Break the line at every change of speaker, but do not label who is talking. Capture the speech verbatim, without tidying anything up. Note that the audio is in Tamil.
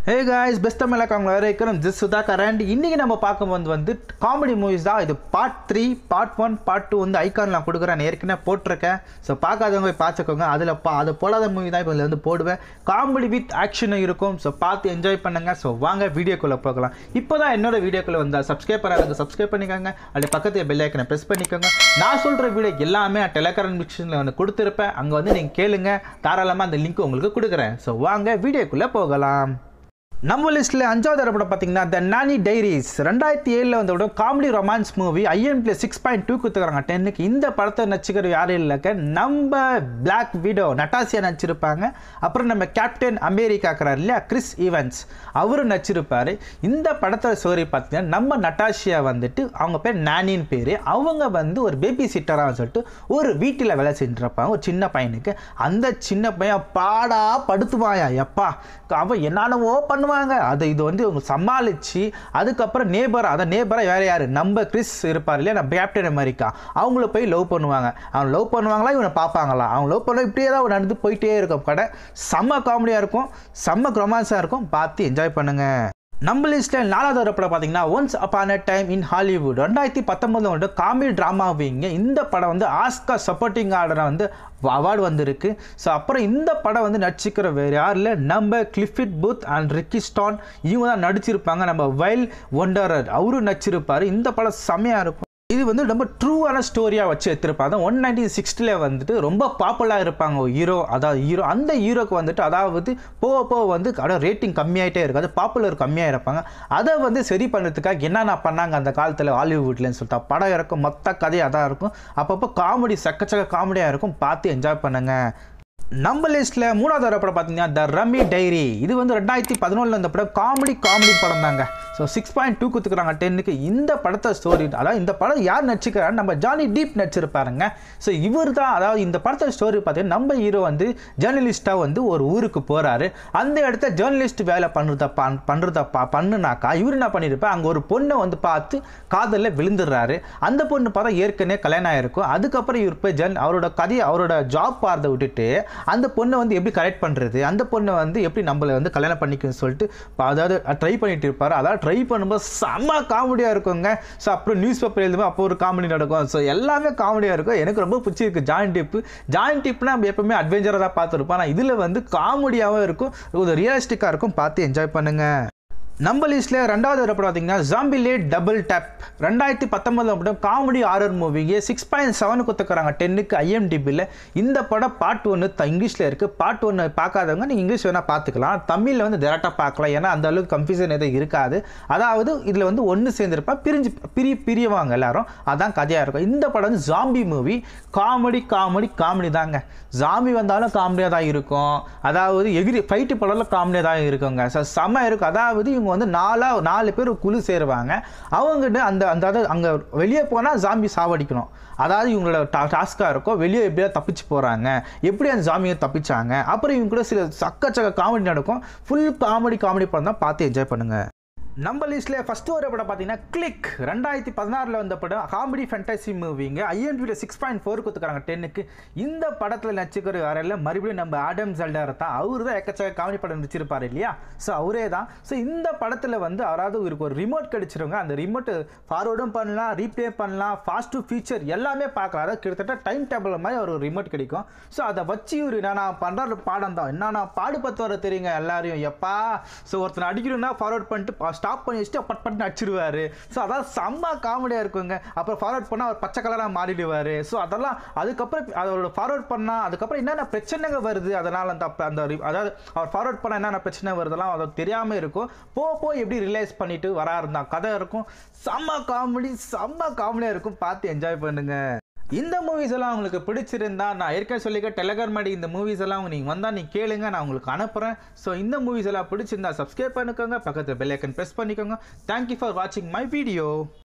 Hey guys, best of luck on this is Sudhakar and இன்னைக்கு நம்ம பார்க்கும்போது வந்து காமெடி மூவிஸ் தான். இது part three part one part two வந்து ஐகான்லாம் கொடுக்குறேன், ஏற்கனவே போட்டிருக்கேன். ஸோ பார்க்காதவங்க போய் பார்த்துக்கோங்க. அதில் பா அது போடாத மூவி தான் இப்போ இதில் வந்து போடுவேன். காமெடி வித் ஆக்ஷனும் இருக்கும். ஸோ பார்த்து என்ஜாய் பண்ணுங்க. ஸோ வாங்க வீடியோக்குள்ளே போகலாம். இப்போ தான் என்னோட வீடியோக்குள்ளே வந்தால் சப்ஸ்கிரைப் பண்ணாதவங்க சப்ஸ்கிரைப் பண்ணிக்கோங்க. அப்படி பக்கத்தில் பெல் ஐக்கனை ப்ரெஸ் பண்ணிக்கோங்க. நான் சொல்கிற வீடியோ எல்லாமே டெலிகிராம் டிஸ்கிரிப்ஷனில் வந்து கொடுத்துருப்பேன். அங்கே வந்து நீங்கள் கேளுங்க, தாராளமாக அந்த லிங்க் உங்களுக்கு கொடுக்குறேன். ஸோ வாங்க வீடியோக்குள்ளே போகலாம். நம்ம லிஸ்ட்டில் அஞ்சாவது படம் பார்த்தீங்கன்னா த நானி டைரிஸ் ரெண்டாயிரத்தி ஏழில் வந்து காமெடி ரொமான்ஸ் மூவி ஐஎன்பிளே சிக்ஸ் பாயிண்ட் டூ கொடுத்துக்கிறாங்க டென்னுக்கு. இந்த படத்தை நடிச்சுக்கிற யாரும் இல்லைக்க, நம்ம பிளாக் விடோ நட்டாசியா நடிச்சிருப்பாங்க. அப்புறம் நம்ம கேப்டன் அமெரிக்கா இருக்கிறார் இல்லையா, கிறிஸ் ஈவன்ஸ், அவரும் நடிச்சிருப்பார். இந்த படத்தோட ஸ்டோரி பார்த்தீங்கன்னா நம்ம நட்டாசியா வந்துட்டு அவங்க பேர் நானின்னு பேர். அவங்க வந்து ஒரு பேபி சிட்டராக சொல்லிட்டு ஒரு வீட்டில் வேலை செஞ்சுருப்பாங்க ஒரு சின்ன பையனுக்கு. அந்த சின்ன பையன் பாடா படுத்துவாயா எப்பா, அவன் என்னென்னவோ பண்ணுவாங்க. அதை இது வந்து அவங்க சமாளித்து அதுக்கப்புறம் நேபர், அதை நேபராக வேறு யார் நம்ம கிறிஸ் இருப்பார் இல்லையா, நம்ம கேப்டன் அமெரிக்கா, அவங்கள போய் லவ் பண்ணுவாங்க. அவங்க லவ் பண்ணுவாங்களா இவனை பார்ப்பாங்களா, அவங்க லவ் பண்ண இப்படியே தான் நடந்து போயிட்டே இருக்கும். கடை செம்ம காமெடியாக இருக்கும், செம்ம ரொமான்ஸாக இருக்கும். பார்த்து என்ஜாய் பண்ணுங்கள். நம்ம லிஸ்ட்டில் நாலாவது படம் பார்த்தீங்கன்னா once upon a time in Hollywood ரெண்டாயிரத்தி பத்தொன்பது வந்து காமெடி ட்ராமாவிங்க. இந்த படம் வந்து ஆஸ்கார் சப்போர்ட்டிங் ஆர்டரை வந்து அவார்டு வந்திருக்கு. ஸோ அப்புறம் இந்த படம் வந்து நடிச்சிக்கிற வேறு யாரில் நம்ம கிளிஃபிட் பூத் அண்ட் ரிக்கி ஸ்டான் இவங்க தான் நடிச்சிருப்பாங்க. நம்ம வைல்ட் ஒண்டரர் அவரும் நடிச்சிருப்பார். இந்த படம் செம்மையாக இருக்கும். இது வந்து ரொம்ப ட்ரூவான ஸ்டோரியாக வச்சு எடுத்திருப்பாங்க. ஒன் நைன்டீன் சிக்ஸ்டியில் வந்துட்டு ரொம்ப பாப்புலராக இருப்பாங்க ஹீரோ, அதாவது ஹீரோ அந்த ஹீரோக்கு வந்துட்டு அதாவது போக போக வந்து அதாவது ரேட்டிங் கம்மியாகிட்டே இருக்காது, பாப்புலர் கம்மியாக இருப்பாங்க. அதை வந்து சரி பண்ணுறதுக்காக என்னென்ன பண்ணாங்க அந்த காலத்தில் ஹாலிவுட்லன்னு சொல்லிட்டு படம் இருக்கும். மொத்த கதையாக தான் இருக்கும். அப்பப்போ காமெடி சக்கச்சக்க காமெடியாக இருக்கும். பார்த்து என்ஜாய் பண்ணுங்கள். நம்ம லிஸ்ட்டில் மூணாவது படம் பார்த்தீங்கன்னா த ரம்மி டைரி. இது வந்து ரெண்டாயிரத்தி பதினொன்றில் இந்த படம் காமெடி காமெடி படம் தாங்க. ஸோ சிக்ஸ் பாயிண்ட் டூ கொடுத்துக்கிறாங்க டென்னுக்கு. இந்த படத்தை ஸ்டோரி, அதாவது இந்த படம் யார் நடிச்சிக்கிறாரு, நம்ம ஜானி டீப் நடிச்சிருப்பாருங்க. ஸோ இவர் தான், அதாவது இந்த படத்தை ஸ்டோரி பார்த்தீங்கன்னா நம்ம ஹீரோ வந்து ஜேர்னலிஸ்ட்டாக வந்து ஒரு ஊருக்கு போகிறாரு. அந்த இடத்த ஜேர்னலிஸ்ட் வேலை பண்ணுறத பண்ணுறத பா பண்ணுனாக்கா இவர் என்ன பண்ணியிருப்பார், அங்கே ஒரு பொண்ணை வந்து பார்த்து காதலில் விழுந்துடுறாரு. அந்த பொண்ணு பார்த்தா ஏற்கனவே கல்யாணம் ஆகிருக்கும். அதுக்கப்புறம் இவர் போய் ஜன் அவரோட கதையை அவரோட ஜாப் பார்த்த விட்டுட்டு அந்த பொண்ணை வந்து எப்படி கரெக்ட் பண்ணுறது, அந்த பொண்ணை வந்து எப்படி நம்மளை வந்து கல்யாணம் பண்ணிக்கணும்னு சொல்லிட்டு அதாவது ட்ரை பண்ணிட்டு இருப்பார். அதாவது ட்ரை பண்ணும்போது செம்ம காமெடியாக இருக்குங்க. ஸோ அப்புறம் நியூஸ் பேப்பர் எழுதும்போது அப்போ ஒரு காமெடி நடக்கும். ஸோ எல்லாமே காமெடியாக இருக்கும். எனக்கு ரொம்ப பிடிச்சிருக்கு ஜாயின் டிப்பு. ஜாயின் டிப்னா நம்ம எப்பவுமே அட்வென்ச்சராக தான் பார்த்துருப்போம். ஆனால் இதில் வந்து காமெடியாகவும் இருக்கும், ஒரு ரியலிஸ்டிக்காக இருக்கும். பார்த்து என்ஜாய் பண்ணுங்கள். நம்ம லிஸ்ட்டில் ரெண்டாவது படம் பார்த்தீங்கன்னா ஜாம்பிலேட் டபுள் டேப் ரெண்டாயிரத்தி பத்தொன்பதாம் படம் காமெடி ஹாரர் மூவிங்க. சிக்ஸ் பாயிண்ட் செவன் கொடுத்துக்கிறாங்க டென்னுக்கு ஐஎம்டிபியில். இந்த படம் பார்ட் ஒன்று இங்கிலீஷில் இருக்குது. பார்ட் ஒன்று பார்க்காதவங்க நீங்கள் இங்கிலீஷ் வேணால் பார்த்துக்கலாம், தமிழில் வந்து டேரெக்டாக பார்க்கலாம். ஏன்னா அந்த அளவுக்கு கன்ஃபியூஷன் எதுவும் இருக்காது. அதாவது இதில் வந்து ஒன்று சேர்ந்துருப்பா பிரிஞ்சு பிரி பிரியவாங்க எல்லாரும், அதான் கதையாக இருக்கும். இந்த படம் வந்து zombie movie. Comedy comedy comedy தாங்க. ஜாம்பி வந்தாலும் காமெடியாக தான் இருக்கும். அதாவது எகிரி ஃபைட்டு படம்ல காமெடியாக தான் இருக்குங்க. ஸோ செம்ம இருக்கும். அதாவது இவங்க வந்து நாலா நாலு பேர் குழு சேருவாங்க. அவங்ககிட்ட அந்த அந்த அங்கே வெளியே போனால் ஜாம்பி சாவடிக்கணும். அதாவது இவங்களோட டாஸ்காக இருக்கும். வெளியே எப்படியா தப்பிச்சு போகிறாங்க, எப்படி அந்த ஜாம்பியை தப்பிச்சாங்க. அப்புறம் இவங்க கூட சில சக்கச்சக்க காமெடி நடக்கும். ஃபுல் காமெடி காமெடி படம் தான். பார்த்து என்ஜாய் பண்ணுங்கள். நம்ம லிஸ்ட்டில் ஃபஸ்ட்டு ஒரு படம் பார்த்தீங்கன்னா கிளிக் ரெண்டாயிரத்தி பதினாறில் வந்த படம் காமெடி ஃபேண்டசி மூவிங்க. ஐஎன்பியில் சிக்ஸ் பாயிண்ட் ஃபோர் கொடுத்துக்கிறாங்க டென்னுக்கு. இந்த படத்தில் நடிச்சுக்கிற யாரில் மறுபடியும் நம்ம ஆடம் சல்டர் தான். அவர் தான் எக்கச்சக்க காமெடி படம் நடிச்சிருப்பார் இல்லையா. ஸோ அவரே தான். ஸோ இந்த படத்தில் வந்து அதாவது இவருக்கு ஒரு ரிமோட் கிடைச்சிருங்க. அந்த ரிமோட் ஃபார்வர்டும் பண்ணலாம், ரீப்ளே பண்ணலாம், ஃபாஸ்ட் டு ஃபீச்சர் எல்லாமே பார்க்கலாம். அதாவது கிட்டத்தட்ட டைம் டேபிள் மாதிரி ஒரு ரிமோட் கிடைக்கும். ஸோ அதை வச்சு இவர் நான் பண்ணுற பாடம் தான் என்னன்னா பாடு பத்து வர தெரியுங்க எல்லாரையும் எப்பா. ஸோ ஒருத்தர் அடிக்கணும்னா ஃபார்வர்ட் பண்ணிட்டு ஸ்டாப் பண்ணி வச்சுட்டு பட் பட்டு அடிச்சிருவாரு. ஸோ அதாவது செம்ம காமெடியாக இருக்குங்க. அப்புறம் ஃபார்வர்ட் பண்ணால் அவர் பச்சை கலராக மாறிடுவார். ஸோ அதெல்லாம் அதுக்கப்புறம் அதோட ஃபார்வர்ட் பண்ணால் அதுக்கப்புறம் என்னென்ன பிரச்சனைகள் வருது, அதனால் அந்த அந்த அதாவது அவர் ஃபார்வர்ட் பண்ணால் என்னென்ன பிரச்சனை வருதெல்லாம் அது தெரியாமல் இருக்கும். போ போய் எப்படி ரிலைஸ் பண்ணிட்டு வரா இருந்தால் கதை இருக்கும். செம்ம காமெடி செம்ம காமெடியாக இருக்கும். பார்த்து என்ஜாய் பண்ணுங்க. இந்த மூவிஸ் எல்லாம் உங்களுக்கு பிடிச்சிருந்தா நான் ஏற்கனவே சொல்லிக்க டெலிகிராம் மாதிரி இந்த மூவிஸ் எல்லாம் நீங்கள் வந்தால் நீங்கள் கேளுங்க, நான் உங்களுக்கு அனுப்புகிறேன். ஸோ இந்த மூவிஸ் எல்லாம் பிடிச்சிருந்தா சப்ஸ்கிரைப் பண்ணிக்கோங்க, பக்கத்தில் பெல் ஐக்கன் ப்ரெஸ் பண்ணிக்கோங்க. தேங்க்யூ ஃபார் வாட்சிங் மை வீடியோ.